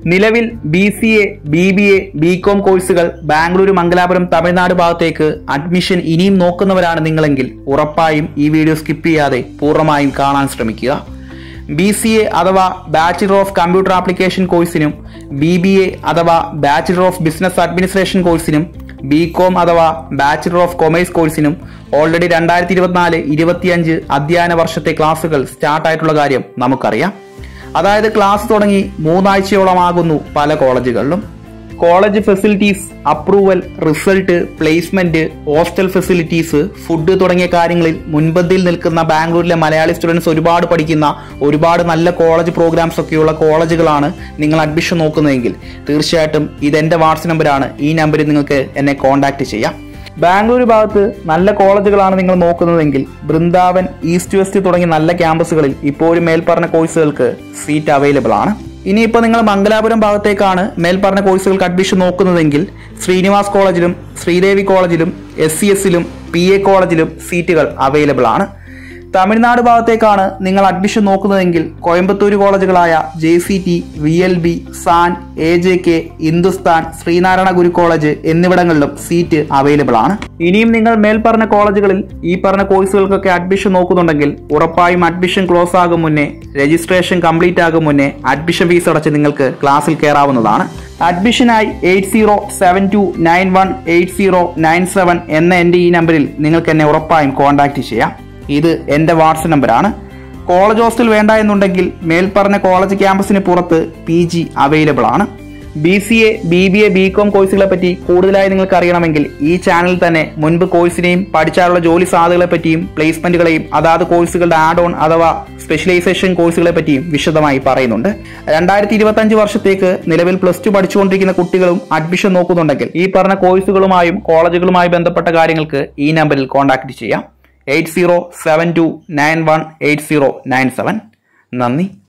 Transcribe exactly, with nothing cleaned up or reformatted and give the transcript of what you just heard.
നിലവിൽ B C A, B B A, B com കോഴ്സുകൾ ബാംഗ്ലൂരു, മംഗലാപുരം, തമിഴ്നാട് ഭാഗത്തേക്ക് അഡ്മിഷൻ ഇനിയും നോക്കുന്നവരാണ് നിങ്ങളെങ്കിൽ ഉറപ്പായും ഈ വീഡിയോ സ്കിപ്പ് ചെയ്യാതെ പൂർണ്ണമായും കാണാൻ ശ്രമിക്കുക. ബി സി എ അഥവാ ബാച്ചിലർ ഓഫ് കമ്പ്യൂട്ടർ ആപ്ലിക്കേഷൻ കോഴ്സിനും ബി ബി എ അഥവാ ബാച്ചിലർ ഓഫ് ബിസിനസ് അഡ്മിനിസ്ട്രേഷൻ കോഴ്സിനും ബി കോം അഥവാ ബാച്ചിലർ ഓഫ് കൊമേഴ്സ് കോഴ്സിനും ഓൾറെഡി രണ്ടായിരത്തി ഇരുപത്തിനാല് ഇരുപത്തിയഞ്ച് അധ്യയന വർഷത്തെ ക്ലാസുകൾ സ്റ്റാർട്ടായിട്ടുള്ള കാര്യം നമുക്കറിയാം. അതായത് ക്ലാസ് തുടങ്ങി മൂന്നാഴ്ചയോളമാകുന്നു പല കോളേജുകളിലും. College facilities, approval, result, placement, hostel facilities, food തുടങ്ങിയ കാര്യങ്ങളിൽ മുൻപന്തിയിൽ നിൽക്കുന്ന ബാംഗ്ലൂരിലെ മലയാളി സ്റ്റുഡൻസ് ഒരുപാട് പഠിക്കുന്ന ഒരുപാട് നല്ല കോളേജ് പ്രോഗ്രാംസ് ഒക്കെയുള്ള കോളേജുകളാണ് നിങ്ങൾ അഡ്മിഷൻ നോക്കുന്നതെങ്കിൽ തീർച്ചയായിട്ടും ഇതെന്റെ വാട്സ്ആപ്പ് നമ്പറാണ്. ഈ നമ്പറിൽ നിങ്ങൾക്ക് എന്നെ കോൺടാക്ട് ചെയ്യാം. ബാംഗ്ലൂർ ഭാഗത്ത് നല്ല കോളേജുകളാണ് നിങ്ങൾ നോക്കുന്നതെങ്കിൽ ബൃന്ദാവൻ, ഈസ്റ്റ് വെസ്റ്റ് തുടങ്ങിയ നല്ല ക്യാമ്പസുകളിൽ ഇപ്പോഴും മേൽപ്പറഞ്ഞ കോഴ്സുകൾക്ക് സീറ്റ് അവൈലബിൾ ആണ്. ഇനിയിപ്പോൾ നിങ്ങൾ മംഗലാപുരം ഭാഗത്തേക്കാണ് മേൽപ്പറഞ്ഞ കോഴ്സുകൾക്ക് അഡ്മിഷൻ നോക്കുന്നതെങ്കിൽ ശ്രീനിവാസ് കോളേജിലും ശ്രീദേവി കോളേജിലും എസ് സി എസിലും പി എ കോളേജിലും സീറ്റുകൾ അവൈലബിൾ ആണ്. തമിഴ്നാട് ഭാഗത്തേക്കാണ് നിങ്ങൾ അഡ്മിഷൻ നോക്കുന്നതെങ്കിൽ Coimbatore കോളേജുകളായ J C T, V L B, San, A J K, Hindustan, Sreenarayana Guru college എന്നിവിടങ്ങളിലും സീറ്റ് അവൈലബിൾ ആണ്. ഇനിയും നിങ്ങൾ മേൽപ്പറഞ്ഞ കോളേജുകളിൽ ഈ പറഞ്ഞ കോഴ്സുകൾക്കൊക്കെ അഡ്മിഷൻ നോക്കുന്നുണ്ടെങ്കിൽ ഉറപ്പായും അഡ്മിഷൻ ക്ലോസ് ആകും മുന്നേ, രജിസ്ട്രേഷൻ കംപ്ലീറ്റ് ആകും മുന്നേ അഡ്മിഷൻ ഫീസ് അടച്ച് നിങ്ങൾക്ക് ക്ലാസ്സിൽ കയറാവുന്നതാണ്. അഡ്മിഷനായി eight zero seven two nine one eight zero nine seven എന്ന എൻ്റെ ഈ നമ്പറിൽ നിങ്ങൾക്ക് എന്നെ ഉറപ്പായും കോൺടാക്ട് ചെയ്യാം. ഇത് എൻ്റെ വാട്സ്ആപ്പ് നമ്പറാണ്. കോളേജ് ഹോസ്റ്റൽ വേണ്ട എന്നുണ്ടെങ്കിൽ മേൽപ്പറഞ്ഞ കോളേജ് ക്യാമ്പസിന് പുറത്ത് പി ജി അവൈലബിൾ ആണ്. B C A, B B A, B com കോഴ്സുകളെ പറ്റി കൂടുതലായി നിങ്ങൾക്ക് അറിയണമെങ്കിൽ ഈ ചാനലിൽ തന്നെ മുൻപ് കോഴ്സിനെയും പഠിച്ചാലുള്ള ജോലി സാധ്യതകളെ പറ്റിയും പ്ലേസ്മെന്റുകളെയും അതാത് കോഴ്സുകളുടെ ആഡ് ഓൺ അഥവാ സ്പെഷ്യലൈസേഷൻ കോഴ്സുകളെ പറ്റിയും വിശദമായി പറയുന്നുണ്ട്. രണ്ടായിരത്തി ഇരുപത്തി അഞ്ച് വർഷത്തേക്ക് നിലവിൽ പ്ലസ് ടു പഠിച്ചുകൊണ്ടിരിക്കുന്ന കുട്ടികളും അഡ്മിഷൻ നോക്കുന്നുണ്ടെങ്കിൽ ഈ പറഞ്ഞ കോഴ്സുകളുമായും കോളേജുകളുമായി ബന്ധപ്പെട്ട കാര്യങ്ങൾക്ക് ഈ നമ്പറിൽ കോൺടാക്ട് ചെയ്യാം. Eight zero seven two nine one eight zero nine seven. നന്ദി.